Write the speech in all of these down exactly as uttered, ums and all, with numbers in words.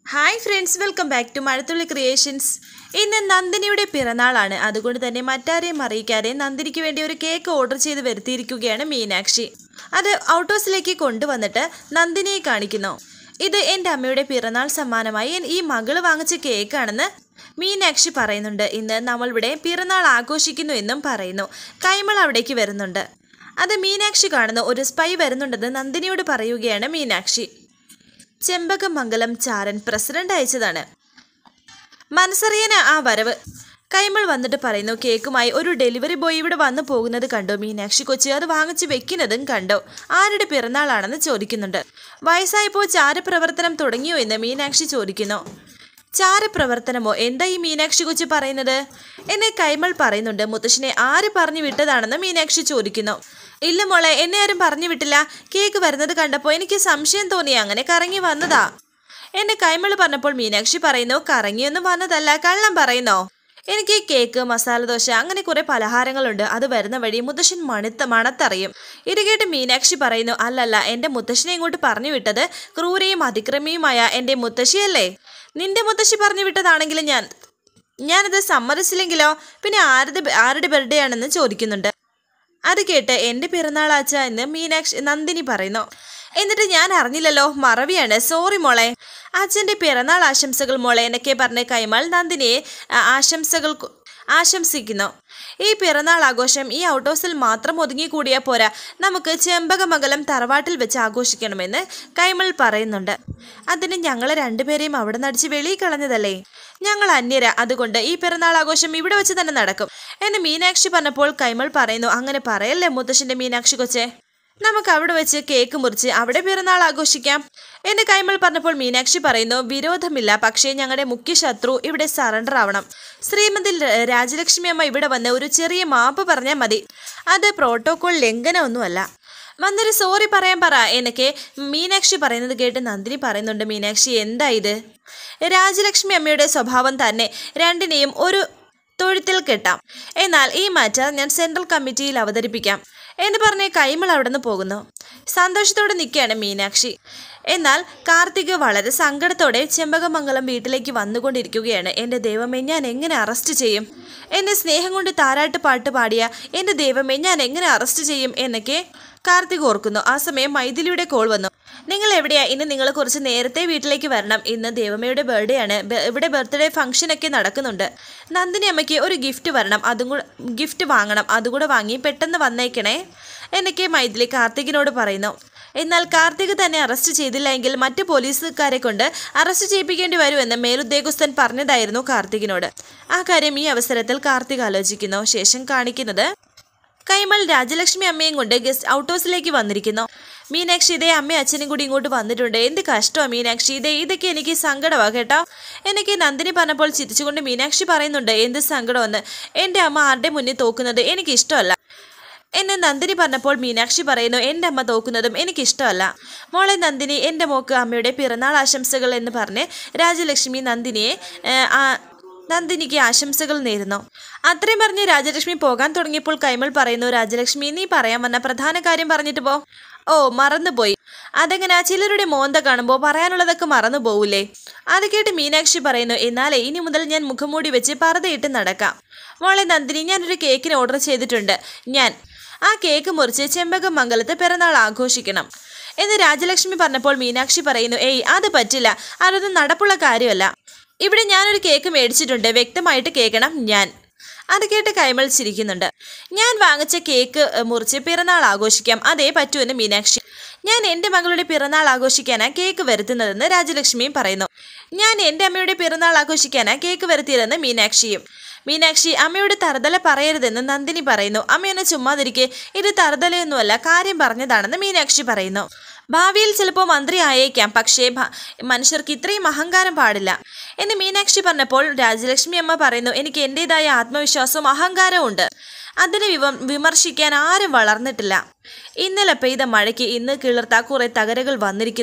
Hi friends, welcome back to Mazhathulli creations. ഇന്ന് നന്ദിനിയുടെ പിറന്നാളാണ്. അതുകൊണ്ട് തന്നെ മറ്റാരെയും അറിയിക്കാതെ നന്ദിനിക്ക് വേണ്ടി ഒരു കേക്ക് ഓർഡർ ചെയ്ത് വരുത്തിയിരിക്കുകയാണ് മീനാക്ഷി. അത് ഔട്ട് ഹൗസിലേക്ക് കൊണ്ടുവന്നിട്ട് നന്ദിനിയെ കാണിക്കുന്നു. ഇത് എൻ്റെ അമ്മയുടെ പിറന്നാൾ സമ്മാനമായി ഈ മകള് വാങ്ങിച്ച കേക്കാണെന്ന് മീനാക്ഷി പറയുന്നുണ്ട്. ഇന്ന് നമ്മളിവിടെ പിറന്നാൾ ആഘോഷിക്കുന്നു എന്നും പറയുന്നു. കൈമൾ അവിടേക്ക് വരുന്നുണ്ട്. അത് മീനാക്ഷി കാണുന്നു. ഒരു സ്പൈ വരുന്നുണ്ടെന്ന് നന്ദിനിയോട് പറയുകയാണ് മീനാക്ഷി. ചെമ്പകമംഗലം ചാരൻ പ്രസിഡന്റ് അയച്ചതാണ്. മനസ്സറിയാൻ ആ വരവ്. കൈമൾ വന്നിട്ട് പറയുന്നു, കേക്കുമായി ഒരു ഡെലിവറി ബോയ് ഇവിടെ വന്നു പോകുന്നത് കണ്ടോ മീനാക്ഷി കൊച്ചി? അത് വാങ്ങിച്ച് വെക്കുന്നതും കണ്ടോ? ആരുടെ പിറന്നാളാണെന്ന് ചോദിക്കുന്നുണ്ട്. വയസ്സായപ്പോൾ ചാരപ്രവർത്തനം തുടങ്ങിയോ എന്ന് മീനാക്ഷി ചോദിക്കുന്നു. ചാരപ്രവർത്തനമോ? എന്താ ഈ മീനാക്ഷി കൊച്ചി പറയുന്നത് എന്നെ കൈമൾ പറയുന്നുണ്ട്. മുത്തശ്ശനെ ആര് പറഞ്ഞു വിട്ടതാണെന്ന് മീനാക്ഷി ചോദിക്കുന്നു. ഇല്ല മോളെ, എന്നെ ആരും പറഞ്ഞു വിട്ടില്ല. കേക്ക് വരുന്നത് കണ്ടപ്പോൾ എനിക്ക് സംശയം തോന്നി, അങ്ങനെ കറങ്ങി വന്നതാ എന്നെ കൈമൾ പറഞ്ഞപ്പോൾ മീനാക്ഷി പറയുന്നു, കറങ്ങിയൊന്നും വന്നതല്ല, കള്ളം പറയുന്നോ? എനിക്ക് കേക്ക്, മസാല ദോശ, അങ്ങനെ കുറെ പലഹാരങ്ങളുണ്ട്. അത് വരുന്ന വഴി മുത്തശ്ശൻ മണത്ത് മണത്തറിയും. ഇത് കേട്ട് മീനാക്ഷി പറയുന്നു, അല്ലല്ല, എൻ്റെ മുത്തശ്ശനെ ഇങ്ങോട്ട് പറഞ്ഞു വിട്ടത് ക്രൂരയും അതിക്രമിയുമായ എൻ്റെ മുത്തശ്ശിയല്ലേ? നിന്റെ മുത്തശ്ശി പറഞ്ഞു വിട്ടതാണെങ്കിലും ഞാൻ ഞാനത് സമ്മതിച്ചില്ലെങ്കിലോ? പിന്നെ ആരുടെ ആരുടെ ബർത്ത്ഡേ ആണെന്ന് ചോദിക്കുന്നുണ്ട്. അത് കേട്ട് എൻ്റെ പിറന്നാളാച്ച എന്ന് മീനാക്ഷി നന്ദിനി പറയുന്നു. എന്നിട്ട് ഞാൻ അറിഞ്ഞില്ലല്ലോ, മറവിയാണ്, സോറി മോളെ. അച്ഛൻ്റെ പിറന്നാൾ ആശംസകൾ മോളെ എന്നൊക്കെ പറഞ്ഞ് കൈമൾ നന്ദിനിയെ ആശംസകൾ ആശംസിക്കുന്നു. ഈ പിറന്നാൾ ആഘോഷം ഈ ഔട്ട് ഹൗസിൽ മാത്രം ഒതുങ്ങിക്കൂടിയാൽ പോരാ, നമുക്ക് ചെമ്പകമംഗലം തറവാട്ടിൽ വെച്ച് ആഘോഷിക്കണമെന്ന് കൈമൾ പറയുന്നുണ്ട്. അതിന് ഞങ്ങളെ രണ്ടുപേരെയും അവിടെ നടിച്ച് വെളിയിൽ കളഞ്ഞതല്ലേ? ഞങ്ങൾ അന്യര, അതുകൊണ്ട് ഈ പിറന്നാൾ ആഘോഷം ഇവിടെ വെച്ച് തന്നെ നടക്കും എന്ന് മീനാക്ഷി പറഞ്ഞപ്പോൾ കൈമൾ പറയുന്നു, അങ്ങനെ പറയല്ലേ മുത്തശ്ശൻ്റെ മീനാക്ഷി കൊച്ചെ, നമുക്ക് അവിടെ വെച്ച് കേക്ക് മുറിച്ച് അവിടെ പിറന്നാൾ ആഘോഷിക്കാം എന്ന് കൈമൾ പറഞ്ഞപ്പോൾ മീനാക്ഷി പറയുന്നു, വിരോധമില്ല, പക്ഷേ ഞങ്ങളുടെ മുഖ്യ ശത്രു ഇവിടെ സറണ്ടർ ആവണം. ശ്രീമതി രാജലക്ഷ്മി അമ്മ ഇവിടെ വന്ന് ഒരു ചെറിയ മാപ്പ് പറഞ്ഞാൽ മതി. അത് പ്രോട്ടോകോൾ ലംഘനമൊന്നുമല്ല. വന്നൊരു സോറി പറയാൻ പറ എന്നൊക്കെ മീനാക്ഷി പറയുന്നത് കേട്ട് നന്ദിനി പറയുന്നുണ്ട്, മീനാക്ഷി എന്താ ഇത്? രാജലക്ഷ്മി അമ്മയുടെ സ്വഭാവം തന്നെ രണ്ടിനെയും ഒരു തൊഴുത്തിൽ കെട്ടാം. എന്നാൽ ഈ മാറ്റർ ഞാൻ സെൻട്രൽ കമ്മിറ്റിയിൽ അവതരിപ്പിക്കാം എന്ന് പറഞ്ഞ് കൈമൾ അവിടെ നിന്ന് പോകുന്നു. സന്തോഷത്തോടെ നിൽക്കുകയാണ് മീനാക്ഷി. എന്നാൽ കാർത്തിക് വളരെ സങ്കടത്തോടെ ചെമ്പകമംഗലം വീട്ടിലേക്ക് വന്നുകൊണ്ടിരിക്കുകയാണ്. എൻ്റെ ദൈവമേ, ഞാൻ എങ്ങനെ അറസ്റ്റ് ചെയ്യും? എന്നെ സ്നേഹം കൊണ്ട് താരാട്ട് പാട്ട് പാടിയ എൻ്റെ ദൈവമേ, ഞാൻ എങ്ങനെ അറസ്റ്റ് ചെയ്യും എന്നൊക്കെ കാർത്തിക് ഓർക്കുന്നു. ആ സമയം മൈഥിലിയുടെ കോൾ വന്നു. നിങ്ങൾ എവിടെയാ? ഇന്ന് നിങ്ങൾ കുറച്ച് നേരത്തെ വീട്ടിലേക്ക് വരണം. ഇന്ന് ദേവമ്മയുടെ ബർത്ത്ഡേ ആണ്. ഇവിടെ ബർത്ത്ഡേ ഫംഗ്ഷനൊക്കെ നടക്കുന്നുണ്ട്. നന്ദിനി അമ്മയ്ക്ക് ഒരു ഗിഫ്റ്റ് വരണം, അതും കൂടെ ഗിഫ്റ്റ് വാങ്ങണം, അതുകൂടെ വാങ്ങി പെട്ടെന്ന് വന്നേക്കണേ എന്നൊക്കെ മൈഥിലി കാർത്തികിനോട് പറയുന്നു. എന്നാൽ കാർത്തിക് തന്നെ അറസ്റ്റ് ചെയ്തില്ല എങ്കിൽ മറ്റു പോലീസുകാരെ കൊണ്ട് അറസ്റ്റ് ചെയ്യിപ്പിക്കേണ്ടി വരുമെന്ന് മേലുദ്യോഗസ്ഥൻ പറഞ്ഞതായിരുന്നു കാർത്തികിനോട്. ആ കാര്യം ഈ അവസരത്തിൽ കാർത്തിക് ആലോചിക്കുന്നു. ശേഷം കാണിക്കുന്നത് കൈമൾ രാജലക്ഷ്മി അമ്മയും കൊണ്ട് ഗസ്റ്റ് ഔട്ട് ഹൗസിലേക്ക് വന്നിരിക്കുന്നു. മീനാക്ഷി, ഇതേ അമ്മയും അച്ഛനും കൂടി ഇങ്ങോട്ട് വന്നിട്ടുണ്ട്. എന്ത് കഷ്ടമാണ് മീനാക്ഷി, ഇതേ ഇതൊക്കെ എനിക്ക് സങ്കടമാണ് കേട്ടോ എനിക്ക് നന്ദിനി പറഞ്ഞപ്പോൾ ചിരിച്ചുകൊണ്ട് മീനാക്ഷി പറയുന്നുണ്ട്, എന്ത് സങ്കടമെന്ന്? എൻ്റെ അമ്മ ആരുടെ മുന്നിൽ തോക്കുന്നത് എനിക്ക് ഇഷ്ടമല്ല എന്നെ നന്ദിനി പറഞ്ഞപ്പോൾ മീനാക്ഷി പറയുന്നു, എൻ്റെ അമ്മ തോക്കുന്നതും എനിക്കിഷ്ടമല്ല. മോളെ നന്ദിനി, എൻ്റെ മോക്ക് അമ്മയുടെ പിറന്നാൾ ആശംസകൾ എന്ന് പറഞ്ഞ് രാജലക്ഷ്മി നന്ദിനിയെ നന്ദിനിക്ക് ആശംസകൾ നേരുന്നു. അത്രയും പറഞ്ഞ് രാജലക്ഷ്മി പോകാൻ തുടങ്ങിയപ്പോൾ കൈമൾ പറയുന്നു, രാജലക്ഷ്മി, നീ പറയാൻ വന്ന പ്രധാന കാര്യം പറഞ്ഞിട്ട് പോ. ഓ, മറന്നുപോയി. അതെങ്ങനെ? ചിലരുടെ മോന്ത കാണുമ്പോൾ പറയാനുള്ളതൊക്കെ മറന്നു പോവൂലേ? അത് കേട്ട് മീനാക്ഷി പറയുന്നു, എന്നാലേ ഇനി മുതൽ ഞാൻ മുഖംമൂടി വെച്ച് പർദ്ദയിട്ട് നടക്കാം. മോളെ നന്ദിനി, ഞാനൊരു കേക്കിന് ഓർഡർ ചെയ്തിട്ടുണ്ട്. ഞാൻ ആ കേക്ക് മുറിച്ച് ചെമ്പകമംഗലത്ത് പിറന്നാൾ ആഘോഷിക്കണം എന്ന് രാജലക്ഷ്മി പറഞ്ഞപ്പോൾ മീനാക്ഷി പറയുന്നു, ഏയ് അത് പറ്റില്ല, അതൊന്നും നടപ്പുള്ള കാര്യമല്ല. ഇവിടെ ഞാനൊരു കേക്ക് മേടിച്ചിട്ടുണ്ട്, വ്യക്തമായിട്ട് കേൾക്കണം ഞാൻ. അത് കേട്ട് കൈമൾ ചിരിക്കുന്നുണ്ട്. ഞാൻ വാങ്ങിച്ച കേക്ക് മുറിച്ച് പിറന്നാൾ ആഘോഷിക്കാം, അതേ പറ്റൂന്ന് മീനാക്ഷി. ഞാൻ എൻ്റെ മകളുടെ പിറന്നാൾ ആഘോഷിക്കാനാ കേക്ക് വരുത്തുന്നതെന്ന് രാജലക്ഷ്മിയും പറയുന്നു. ഞാൻ എൻ്റെ അമ്മയുടെ പിറന്നാൾ ആഘോഷിക്കാനാ കേക്ക് വരുത്തിയതെന്ന് മീനാക്ഷിയും. മീനാക്ഷി, അമ്മയോട് തറുതല പറയരുതെന്ന് നന്ദിനി പറയുന്നു. അമ്മയൊന്ന് ചുമ്മാതിരിക്കെ, ഇത് തറുതലയൊന്നുമല്ല, കാര്യം പറഞ്ഞതാണെന്ന് മീനാക്ഷി പറയുന്നു. ഭാവിയിൽ ചിലപ്പോൾ മന്ത്രി ആയേക്കാം, പക്ഷേ മനുഷ്യർക്ക് ഇത്രയും അഹങ്കാരം പാടില്ല എന്ന് മീനാക്ഷി പറഞ്ഞപ്പോൾ രാജലക്ഷ്മി അമ്മ പറയുന്നു, എനിക്ക് എൻ്റെതായ ആത്മവിശ്വാസവും അഹങ്കാരവും ഉണ്ട്. അതിനെ വിവ വിമർശിക്കാൻ ആരും വളർന്നിട്ടില്ല. ഇന്നലെ പെയ്ത മഴയ്ക്ക് ഇന്ന് കിളിർത്ത കുറെ തകരകൾ വന്നിരിക്കുന്നു.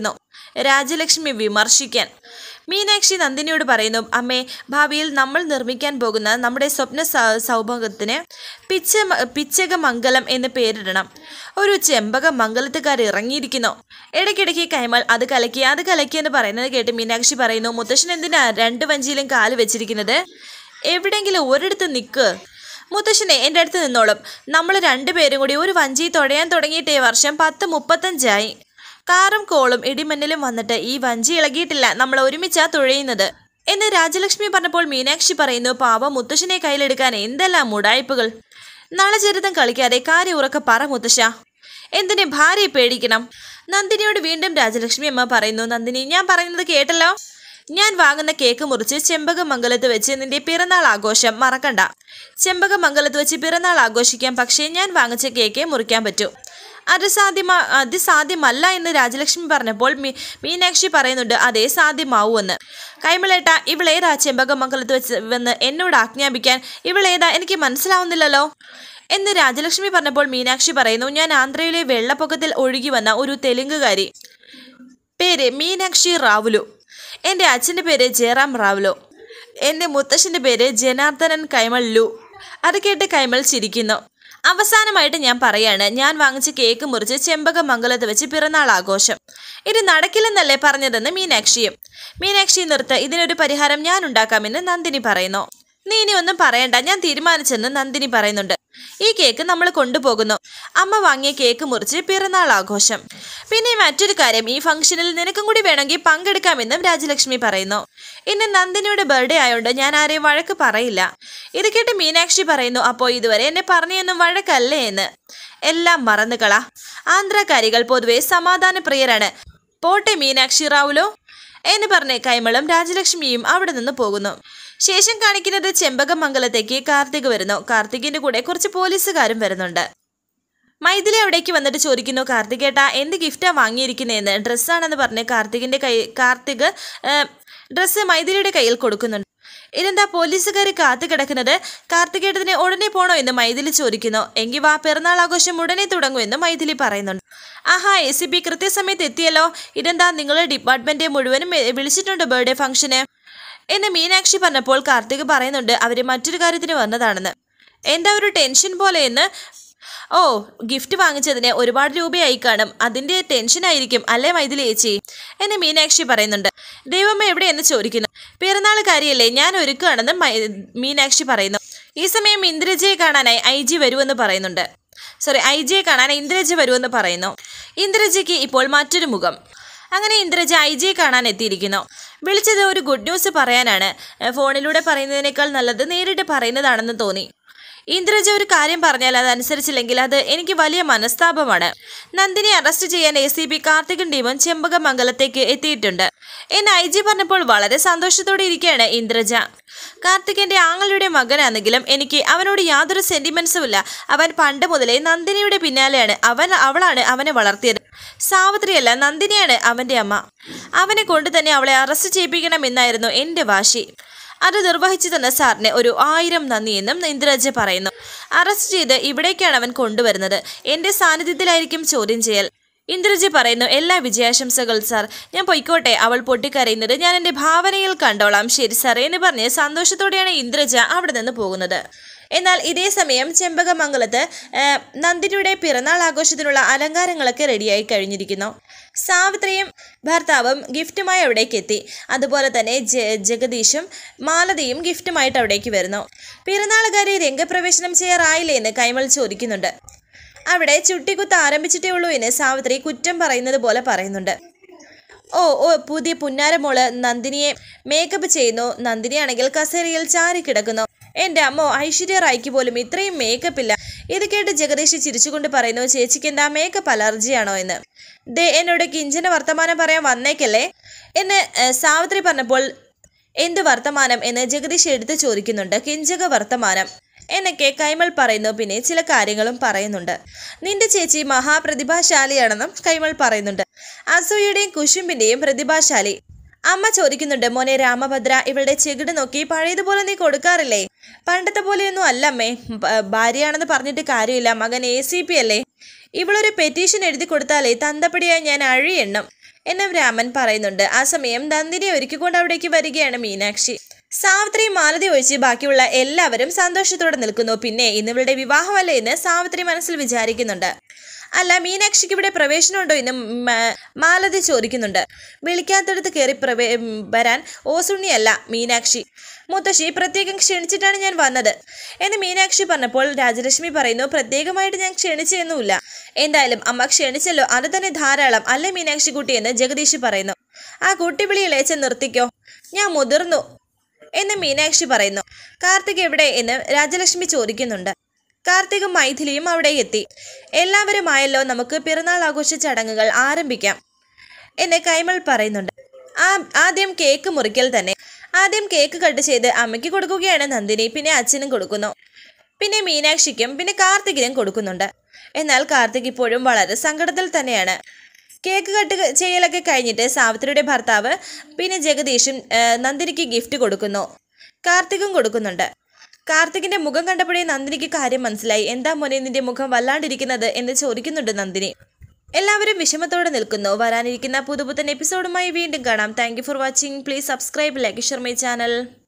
രാജലക്ഷ്മി വിമർശിക്കാൻ. മീനാക്ഷി നന്ദിനിയോട് പറയുന്നു, അമ്മേ, ഭാവിയിൽ നമ്മൾ നിർമ്മിക്കാൻ പോകുന്ന നമ്മുടെ സ്വപ്ന സൗഭാഗ്യത്തിന് പിച്ച പിച്ചകമംഗലം എന്ന് പേരിടണം. ഒരു ചെമ്പക മംഗലത്തുകാർ ഇറങ്ങിയിരിക്കുന്നു. ഇടയ്ക്കിടയ്ക്ക് കൈമൾ അത് കലക്കി അത് കലക്കി എന്ന് പറയുന്നത് കേട്ട് മീനാക്ഷി പറയുന്നു, മുത്തശ്ശൻ എന്തിനാ രണ്ട് വഞ്ചിയിലും കാല് വെച്ചിരിക്കുന്നത്? എവിടെയെങ്കിലും ഒരിടത്ത് നിൽക്ക്. മുത്തശ്ശനെ എൻ്റെ അടുത്ത് നിന്നോളും. നമ്മൾ രണ്ടുപേരും കൂടി ഒരു വഞ്ചി തുഴയാൻ തുടങ്ങിയിട്ടേ വർഷം പത്ത് മുപ്പത്തഞ്ചായി. കാറും കോളും ഇടിമിന്നലും വന്നിട്ട് ഈ വഞ്ചി ഇളകിയിട്ടില്ല. നമ്മൾ ഒരുമിച്ചാ തുഴയുന്നത് എന്ന് രാജലക്ഷ്മി പറഞ്ഞപ്പോൾ മീനാക്ഷി പറയുന്നു, പാവം മുത്തശ്ശനെ കയ്യിലെടുക്കാൻ എന്തെല്ലാം മുടായ്പകൾ. നളചരിതം കളിക്കാതെ കാര്യം ഉറക്കെ പറ മുത്തശ്ശ. എന്തിനെ ഭാര്യയെ പേടിക്കണം? നന്ദിനിയോട് വീണ്ടും രാജലക്ഷ്മി അമ്മ പറയുന്നു, നന്ദിനി, ഞാൻ പറയുന്നത് കേട്ടല്ലോ. ഞാൻ വാങ്ങുന്ന കേക്ക് മുറിച്ച് ചെമ്പകമംഗലത്ത് വെച്ച് നിന്റെ പിറന്നാൾ ആഘോഷം മറക്കണ്ട. ചെമ്പകമംഗലത്ത് വെച്ച് പിറന്നാൾ ആഘോഷിക്കാം, പക്ഷേ ഞാൻ വാങ്ങിച്ച കേക്കേ മുറിക്കാൻ പറ്റൂ. അത് സാധ്യമാ അത് സാധ്യമല്ല എന്ന് രാജലക്ഷ്മി പറഞ്ഞപ്പോൾ മീ മീനാക്ഷി പറയുന്നുണ്ട്, അതേ സാധ്യമാവൂവെന്ന്. കൈമളേട്ട, ഇവളേതാ ചെമ്പകമംഗലത്ത് വെച്ച് വന്ന് എന്നോട് ആജ്ഞാപിക്കാൻ? ഇവളേതാ എനിക്ക് മനസ്സിലാവുന്നില്ലല്ലോ എന്ന് രാജലക്ഷ്മി പറഞ്ഞപ്പോൾ മീനാക്ഷി പറയുന്നു, ഞാൻ ആന്ധ്രയിലെ വെള്ളപ്പൊക്കത്തിൽ ഒഴുകി വന്ന ഒരു തെലുങ്കുകാരി. പേര് മീനാക്ഷി റാവുലു. എൻ്റെ അച്ഛൻ്റെ പേര് ജയറാം റാവുലു. എൻ്റെ മുത്തശ്ശൻ്റെ പേര് ജനാർദ്ദനൻ കൈമൾ ലു. അത് കേട്ട് കൈമൾ ചിരിക്കുന്നു. അവസാനമായിട്ട് ഞാൻ പറയാണ്, ഞാൻ വാങ്ങിച്ച കേക്ക് മുറിച്ച് ചെമ്പകമംഗലത്ത് വെച്ച് പിറന്നാൾ ആഘോഷം. ഇത് നടക്കില്ലെന്നല്ലേ പറഞ്ഞതെന്ന് മീനാക്ഷിയും. മീനാക്ഷി നിർത്ത്, ഇതിനൊരു പരിഹാരം ഞാൻ ഉണ്ടാക്കാമെന്ന് നന്ദിനി പറയുന്നു. നീ ഇനി ഒന്നും പറയണ്ട, ഞാൻ തീരുമാനിച്ചെന്ന് നന്ദിനി പറയുന്നുണ്ട്. ഈ കേക്ക് നമ്മൾ കൊണ്ടുപോകുന്നു. അമ്മ വാങ്ങിയ കേക്ക് മുറിച്ച് പിറന്നാൾ ആഘോഷം. പിന്നെ മറ്റൊരു കാര്യം, ഈ ഫംഗ്ഷനിൽ നിനക്കും കൂടി വേണമെങ്കിൽ പങ്കെടുക്കാമെന്നും രാജലക്ഷ്മി പറയുന്നു. ഇന്ന് നന്ദിനിയുടെ ബർത്ത്ഡേ ആയതുകൊണ്ട് ഞാൻ ആരെയും വഴക്ക് പറയില്ല. ഇത് കേട്ട് മീനാക്ഷി പറയുന്നു, അപ്പോൾ ഇതുവരെ എന്നെ പറഞ്ഞൊന്നും വഴക്കല്ലേ എന്ന്. എല്ലാം മറന്നുകളാ. ആന്ധ്രാക്കാരികൾ പൊതുവെ സമാധാന പ്രിയരാണ്. പോട്ടെ മീനാക്ഷി റാവുലോ എന്ന് പറഞ്ഞ് കൈമളും രാജലക്ഷ്മിയും അവിടെ നിന്ന് പോകുന്നു. ശേഷം കാണിക്കുന്നത് ചെമ്പകമംഗലത്തേക്ക് കാർത്തിക് വരുന്നു. കാർത്തികിന്റെ കൂടെ കുറച്ച് പോലീസുകാരും വരുന്നുണ്ട്. മൈഥിലി അവിടേക്ക് വന്നിട്ട് ചോദിക്കുന്നു, കാർത്തികേട്ടാ, എന്ത് ഗിഫ്റ്റാ വാങ്ങിയിരിക്കുന്നതെന്ന്. ഡ്രസ്സാണെന്ന് പറഞ്ഞ് കാർത്തികിന്റെ കൈ കാർത്തിക് ഡ്രസ്സ് മൈഥിലിയുടെ കയ്യിൽ കൊടുക്കുന്നുണ്ട്. ഇതെന്താ പോലീസുകാർ കാത്തു കിടക്കുന്നത്? കാർത്തികേട്ടത്തിന് ഉടനെ പോണോ എന്ന് മൈഥിലി ചോദിക്കുന്നു. എങ്കിൽ വാ, പിറന്നാൾ ആഘോഷം ഉടനെ തുടങ്ങുമെന്ന് മൈഥിലി പറയുന്നുണ്ട്. ആഹാ, എ സി പി കൃത്യസമയത്ത് എത്തിയല്ലോ. ഇതെന്താ നിങ്ങളുടെ ഡിപ്പാർട്ട്മെന്റ് മുഴുവനും വിളിച്ചിട്ടുണ്ട് ബർത്ത്ഡേ ഫംഗ്ഷന് എന്ന് മീനാക്ഷി പറഞ്ഞപ്പോൾ കാർത്തിക് പറയുന്നുണ്ട്, അവര് മറ്റൊരു കാര്യത്തിന് വന്നതാണെന്ന്. എന്താ ഒരു ടെൻഷൻ പോലെയെന്ന്. ഓ, ഗിഫ്റ്റ് വാങ്ങിച്ചതിന് ഒരുപാട് രൂപയായി കാണും, അതിന്റെ ടെൻഷനായിരിക്കും അല്ലേ മൈഥിലി ചേച്ചി എന്ന് മീനാക്ഷി പറയുന്നുണ്ട്. ദൈവമ്മ എവിടെയെന്ന് ചോദിക്കുന്നു. പിറന്നാൾ കാര്യമല്ലേ, ഞാൻ ഒരുക്കുകയാണെന്ന് മീനാക്ഷി പറയുന്നു. ഈ സമയം ഇന്ദ്രജയെ കാണാനായി ഐ ജി വരുമെന്ന് പറയുന്നുണ്ട്. സോറി ഐ ജിയെ കാണാൻ ഇന്ദ്രജ വരുമെന്ന് പറയുന്നു. ഇന്ദ്രജയ്ക്ക് ഇപ്പോൾ മറ്റൊരു മുഖം. അങ്ങനെ ഇന്ദ്രജ ഐ ജിയെ കാണാൻ എത്തിയിരിക്കുന്നു. വിളിച്ചത് ഒരു ഗുഡ് ന്യൂസ് പറയാനാണ്. ഫോണിലൂടെ പറയുന്നതിനേക്കാൾ നല്ലത് നേരിട്ട് പറയുന്നതാണെന്ന് തോന്നി. ഇന്ദ്രജ ഒരു കാര്യം പറഞ്ഞാൽ അതനുസരിച്ചില്ലെങ്കിൽ അത് എനിക്ക് വലിയ മനസ്താപമാണ്. നന്ദിനെ അറസ്റ്റ് ചെയ്യാൻ എ സി പി കാർത്തികൻ ടീമും ചെമ്പകമംഗലത്തേക്ക് എത്തിയിട്ടുണ്ട് എന്ന് ഐ ജി പറഞ്ഞപ്പോൾ വളരെ സന്തോഷത്തോടെ ഇരിക്കുകയാണ് ഇന്ദ്രജ. കാർത്തികന്റെ ആങ്ങളുടെ മകനാണെങ്കിലും എനിക്ക് അവനോട് യാതൊരു സെന്റിമെന്റ്സും ഇല്ല. അവൻ പണ്ട് മുതലേ നന്ദിനിയുടെ പിന്നാലെയാണ്. അവൻ അവളാണ് അവനെ വളർത്തിയത്. സാവിത്രിയല്ല, നന്ദിനിയാണ് അവന്റെ അമ്മ. അവനെ കൊണ്ട് തന്നെ അവളെ അറസ്റ്റ് ചെയ്യിപ്പിക്കണമെന്നായിരുന്നു എൻ്റെ വാശി. അത് നിർവഹിച്ചു തന്ന സാറിന് ഒരു ആയിരം നന്ദിയെന്നും ഇന്ദ്രജ പറയുന്നു. അറസ്റ്റ് ചെയ്ത് ഇവിടേക്കാണ് അവൻ കൊണ്ടുവരുന്നത്. എൻ്റെ സാന്നിധ്യത്തിലായിരിക്കും ചോദ്യം ചെയ്യൽ. ഇന്ദ്രജ പറയുന്നു, എല്ലാ വിജയാശംസകൾ സാർ, ഞാൻ പൊയ്ക്കോട്ടെ. അവൾ പൊട്ടിക്കരയുന്നത് ഞാൻ എൻ്റെ ഭാവനയിൽ കണ്ടോളാം. ശരി സാറേ എന്ന് പറഞ്ഞ് സന്തോഷത്തോടെയാണ് ഇന്ദ്രജ അവിടെ നിന്ന് പോകുന്നത്. എന്നാൽ ഇതേ സമയം ചെമ്പകമംഗലത്ത് നന്ദിനിയുടെ പിറന്നാൾ ആഘോഷത്തിനുള്ള അലങ്കാരങ്ങളൊക്കെ റെഡിയായി കഴിഞ്ഞിരിക്കുന്നു. സാവിത്രിയും ഭർത്താവും ഗിഫ്റ്റുമായി അവിടേക്ക് എത്തി. അതുപോലെ തന്നെ ജ ജഗദീഷും മാലതിയും ഗിഫ്റ്റുമായിട്ട് അവിടേക്ക് വരുന്നു. പിറന്നാളുകാരെ രംഗപ്രവേശനം ചെയ്യാറായില്ലേ എന്ന് കൈമൾ ചോദിക്കുന്നുണ്ട്. അവിടെ ചുട്ടിക്കുത്ത് ആരംഭിച്ചിട്ടേ ഉള്ളൂ എന്ന് സാവിത്രി കുറ്റം പറയുന്നത് പോലെ പറയുന്നുണ്ട്. ഓ ഓ പുതിയ പുന്നാരമോള് നന്ദിനിയെ മേക്കപ്പ് ചെയ്യുന്നു. നന്ദിനിയാണെങ്കിൽ കസേരയിൽ ചാരി കിടക്കുന്നു. എൻ്റെ അമ്മോ, ഐശ്വര്യ റായ്ക്ക് പോലും ഇത്രയും മേക്കപ്പ് ഇല്ല. ഇത് കേട്ട് ജഗദീഷ് ചിരിച്ചുകൊണ്ട് പറയുന്നു, ചേച്ചിക്ക് എന്താ മേക്കപ്പ് അലർജിയാണോ എന്ന്. ദേ എന്നോട് കിഞ്ചന വർത്തമാനം പറയാൻ വന്നേക്കല്ലേ എന്ന് സാവിത്രി പറഞ്ഞപ്പോൾ എന്ത് വർത്തമാനം എന്ന് ജഗദീഷ് എടുത്ത് ചോദിക്കുന്നുണ്ട്. കിഞ്ചക വർത്തമാനം എന്നൊക്കെ കൈമൾ പറയുന്നു. പിന്നെ ചില കാര്യങ്ങളും പറയുന്നുണ്ട്. നിന്റെ ചേച്ചി മഹാപ്രതിഭാശാലിയാണെന്നും കൈമൾ പറയുന്നുണ്ട്. അസൂയയുടെയും കുശുമ്പിന്റെയും പ്രതിഭാശാലി. അമ്മ ചോദിക്കുന്നുണ്ട്, മോനെ രാമഭദ്ര, ഇവളുടെ ചെകിട് നോക്കി പഴയതുപോലെ നീ കൊടുക്കാറില്ലേ? പണ്ടത്തെ പോലെയൊന്നും അല്ല അമ്മേ. ഭാര്യയാണെന്ന് പറഞ്ഞിട്ട് കാര്യമില്ല, മകൻ എ സി പി അല്ലേ. ഇവളൊരു പെറ്റീഷൻ എഴുതി കൊടുത്താലേ തന്തപ്പടിയായി ഞാൻ അഴിയെണ്ണം എന്നും രാമൻ പറയുന്നുണ്ട്. ആ സമയം നന്ദിനെ ഒരുക്കിക്കൊണ്ട് അവിടേക്ക് വരികയാണ് മീനാക്ഷി. സാവിത്രി മാലതി ഒഴിച്ച് ബാക്കിയുള്ള എല്ലാവരും സന്തോഷത്തോടെ നിൽക്കുന്നു. പിന്നെ ഇന്നിവളുടെ വിവാഹമല്ലേ എന്ന് സാവിത്രി മനസ്സിൽ വിചാരിക്കുന്നുണ്ട്. അല്ല, മീനാക്ഷിക്ക് ഇവിടെ പ്രവേശനമുണ്ടോ എന്ന് മാലതി ചോദിക്കുന്നുണ്ട്. വിളിക്കാത്തടത്ത് കയറി പ്രവേ വരാൻ ഓസുണ്ണിയല്ല മീനാക്ഷി, മുത്തശ്ശി പ്രത്യേകം ക്ഷണിച്ചിട്ടാണ് ഞാൻ വന്നത് എന്ന് മീനാക്ഷി പറഞ്ഞപ്പോൾ രാജലക്ഷ്മി പറയുന്നു, പ്രത്യേകമായിട്ട് ഞാൻ ക്ഷണിച്ചെന്നുമില്ല. എന്തായാലും അമ്മ ക്ഷണിച്ചല്ലോ, അത് തന്നെ ധാരാളം അല്ലേ മീനാക്ഷി കുട്ടി എന്ന് ജഗദീഷ് പറയുന്നു. ആ കുട്ടിവിളി ഇളയച്ച നിർത്തിക്കോ, ഞാൻ മുതിർന്നു എന്ന് മീനാക്ഷി പറയുന്നു. കാർത്തിക് എവിടെ എന്ന് രാജലക്ഷ്മി ചോദിക്കുന്നുണ്ട്. കാർത്തികും മൈഥിലിയും അവിടെ എത്തി. എല്ലാവരുമായല്ലോ, നമുക്ക് പിറന്നാൾ ആഘോഷ ചടങ്ങുകൾ ആരംഭിക്കാം എന്ന് കൈമൾ പറയുന്നുണ്ട്. ആ ആദ്യം കേക്ക് മുറിക്കൽ തന്നെ. ആദ്യം കേക്ക് കട്ട് ചെയ്ത് അമ്മയ്ക്ക് കൊടുക്കുകയാണ് നന്ദിനി. പിന്നെ അച്ഛനും കൊടുക്കുന്നു, പിന്നെ മീനാക്ഷിക്കും പിന്നെ കാർത്തികിനും കൊടുക്കുന്നുണ്ട്. എന്നാൽ കാർത്തിക് ഇപ്പോഴും വളരെ സങ്കടത്തിൽ തന്നെയാണ്. കേക്ക് കട്ട് ചെയ്യലൊക്കെ കഴിഞ്ഞിട്ട് സാവിത്രിയുടെ ഭർത്താവ് പിന്നെ ജഗദീഷും നന്ദിനിക്ക് ഗിഫ്റ്റ് കൊടുക്കുന്നു. കാർത്തികും കൊടുക്കുന്നുണ്ട്. കാർത്തികിന്റെ മുഖം കണ്ടപ്പോഴേ നന്ദിനിക്ക് കാര്യം മനസ്സിലായി. എന്താ മോനെ നിന്റെ മുഖം വല്ലാണ്ടിരിക്കുന്നത് എന്ന് ചോദിക്കുന്നുണ്ട് നന്ദിനി. എല്ലാവരും വിഷമത്തോടെ നിൽക്കുന്നു. വരാനിരിക്കുന്ന പുതുപുത്തൻ എപ്പിസോഡുമായി വീണ്ടും കാണാം. Thank you for watching. Please subscribe, like, share my channel.